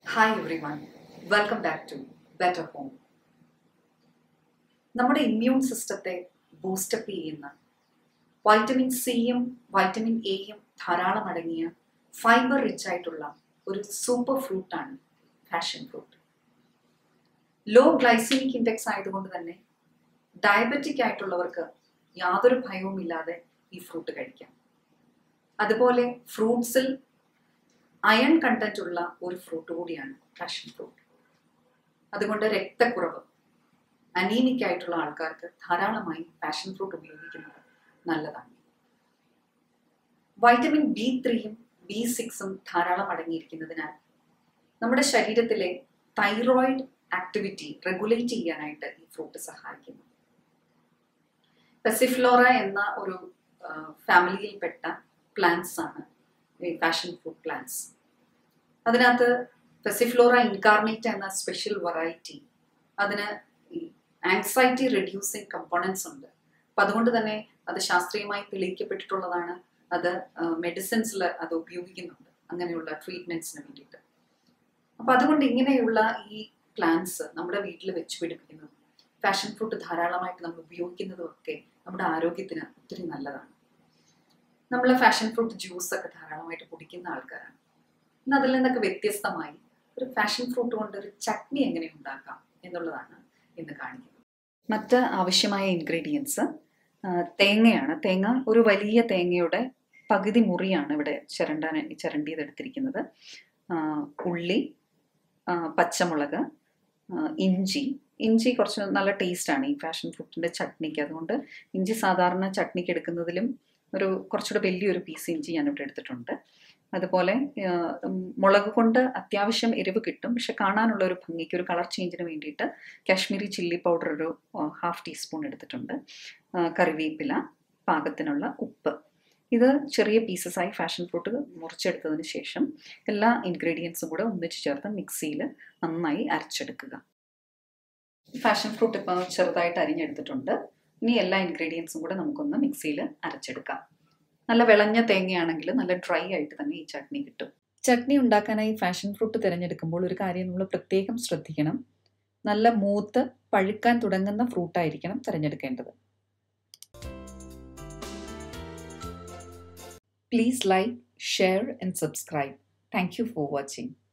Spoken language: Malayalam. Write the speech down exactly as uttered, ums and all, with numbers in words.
Hi everyone, welcome back to Better Home. നമ്മുടെ ഇമ്മ്യൂൺ സിസ്റ്റത്തെ ബൂസ്റ്റപ്പ് ചെയ്യുന്ന വൈറ്റമിൻ സിയും വൈറ്റമിൻ എയും ധാരാളം അടങ്ങിയ ഫൈബർ റിച്ച് ആയിട്ടുള്ള ഒരു സൂപ്പർ ഫ്രൂട്ടാണ് passion fruit. Low glycemic index ആയതുകൊണ്ട് തന്നെ ഡയബറ്റിക് ആയിട്ടുള്ളവർക്ക് യാതൊരു ഭയവുമില്ലാതെ ഈ ഫ്രൂട്ട് കഴിക്കാം. അതുപോലെ ഫ്രൂട്ട്സിൽ അയൺ കണ്ടന്റ് ഉള്ള ഒരു ഫ്രൂട്ട് കൂടിയാണ് പാഷൻ ഫ്രൂട്ട്. അതുകൊണ്ട് രക്തക്കുറവ്, അനീമിക് ആയിട്ടുള്ള ആൾക്കാർക്ക് ധാരാളമായി പാഷൻ ഫ്രൂട്ട് ഉപയോഗിക്കുന്നത് നല്ലതാണ്. വൈറ്റമിൻ ബി ത്രീയും ബി സിക്സും ധാരാളം അടങ്ങിയിരിക്കുന്നതിനാൽ നമ്മുടെ ശരീരത്തിലെ തൈറോയിഡ് ആക്ടിവിറ്റി റെഗുലേറ്റ് ചെയ്യാനായിട്ട് ഈ ഫ്രൂട്ട് സഹായിക്കുന്നു. പെസിഫ്ലോറ എന്ന ഒരു ഫാമിലിയിൽപ്പെട്ട പ്ലാന്റ്സ് ആണ് ഈ പാഷൻ ഫ്രൂട്ട് പ്ലാന്റ്സ്. അതിനകത്ത് പെസിഫ്ലോറ ഇൻകാർണേറ്റ എന്ന സ്പെഷ്യൽ വെറൈറ്റി, അതിന് ആങ്സൈറ്റി റെഡ്യൂസിങ് കമ്പോണൻസ് ഉണ്ട്. അപ്പം അതുകൊണ്ട് തന്നെ അത് ശാസ്ത്രീയമായി തെളിയിക്കപ്പെട്ടിട്ടുള്ളതാണ്. അത് മെഡിസിൻസിൽ അത് ഉപയോഗിക്കുന്നുണ്ട് അങ്ങനെയുള്ള ട്രീറ്റ്മെന്റ്സിന് വേണ്ടിയിട്ട്. അപ്പം അതുകൊണ്ട് ഇങ്ങനെയുള്ള ഈ പ്ലാന്റ്സ് നമ്മുടെ വീട്ടിൽ വെച്ച് പിടിപ്പിക്കുന്നതും പാഷൻ ഫ്രൂട്ട് ധാരാളമായിട്ട് നമ്മൾ ഉപയോഗിക്കുന്നതും ഒക്കെ നമ്മുടെ ആരോഗ്യത്തിന് ഒത്തിരി നല്ലതാണ്. നമ്മൾ പാഷൻ ഫ്രൂട്ട് ജ്യൂസ് ഒക്കെ ധാരാളമായിട്ട് കുടിക്കുന്ന ആൾക്കാരാണ്. ഇന്ന് അതിൽ നിന്നൊക്കെ വ്യത്യസ്തമായി ഒരു പാഷൻ ഫ്രൂട്ട് കൊണ്ട് ഒരു ചട്നി എങ്ങനെ ഉണ്ടാക്കാം എന്നുള്ളതാണ് ഇന്ന് കാണിക്കുന്നത്. മറ്റ് ആവശ്യമായ ഇൻഗ്രീഡിയൻസ് തേങ്ങയാണ്. തേങ്ങ ഒരു വലിയ തേങ്ങയുടെ പകുതി മുറിയാണ് ഇവിടെ ചിരണ്ടാൻ ചിരണ്ടിയതെടുത്തിരിക്കുന്നത്. ഉള്ളി, പച്ചമുളക്, ഇഞ്ചി. ഇഞ്ചി കുറച്ച് നല്ല ടേസ്റ്റാണ് ഈ പാഷൻ ഫ്രൂട്ടിൻ്റെ ചട്നിക്ക്. അതുകൊണ്ട് ഇഞ്ചി സാധാരണ ചട്നിക്ക് എടുക്കുന്നതിലും ഒരു കുറച്ചുകൂടെ വലിയൊരു പീസ് ഇഞ്ചി ഞാനിവിടെ എടുത്തിട്ടുണ്ട്. അതുപോലെ മുളക് കൊണ്ട് അത്യാവശ്യം എരിവ് കിട്ടും, പക്ഷെ കാണാനുള്ള ഒരു ഭംഗിക്ക് ഒരു കളർ ചേഞ്ചിന് വേണ്ടിയിട്ട് കാശ്മീരി ചില്ലി പൗഡർ ഒരു ഹാഫ് ടീസ്പൂൺ എടുത്തിട്ടുണ്ട്. കറിവേപ്പില, പാകത്തിനുള്ള ഉപ്പ്. ഇത് ചെറിയ പീസസായി പാഷൻ ഫ്രൂട്ട് മുറിച്ചെടുത്തതിന് ശേഷം എല്ലാ ഇൻഗ്രീഡിയൻസും കൂടെ ഒന്നിച്ച് ചേർത്ത് മിക്സിയിൽ നന്നായി അരച്ചെടുക്കുക. പാഷൻ ഫ്രൂട്ട് ഇപ്പോൾ ചെറുതായിട്ട് അരിഞ്ഞെടുത്തിട്ടുണ്ട്. ഇനി എല്ലാ ഇൻഗ്രീഡിയൻസും കൂടെ നമുക്കൊന്ന് മിക്സിയിൽ അരച്ചെടുക്കാം. നല്ല വിളഞ്ഞ തേങ്ങയാണെങ്കിൽ നല്ല ഡ്രൈ ആയിട്ട് തന്നെ ഈ ചട്നി കിട്ടും. ചട്നി ഉണ്ടാക്കാനായി പാഷൻ ഫ്രൂട്ട് തിരഞ്ഞെടുക്കുമ്പോൾ ഒരു കാര്യം നമ്മൾ പ്രത്യേകം ശ്രദ്ധിക്കണം. നല്ല മൂത്ത് പഴുക്കാൻ തുടങ്ങുന്ന ഫ്രൂട്ടായിരിക്കണം തിരഞ്ഞെടുക്കേണ്ടത്. Please like, share and subscribe. Thank you for watching.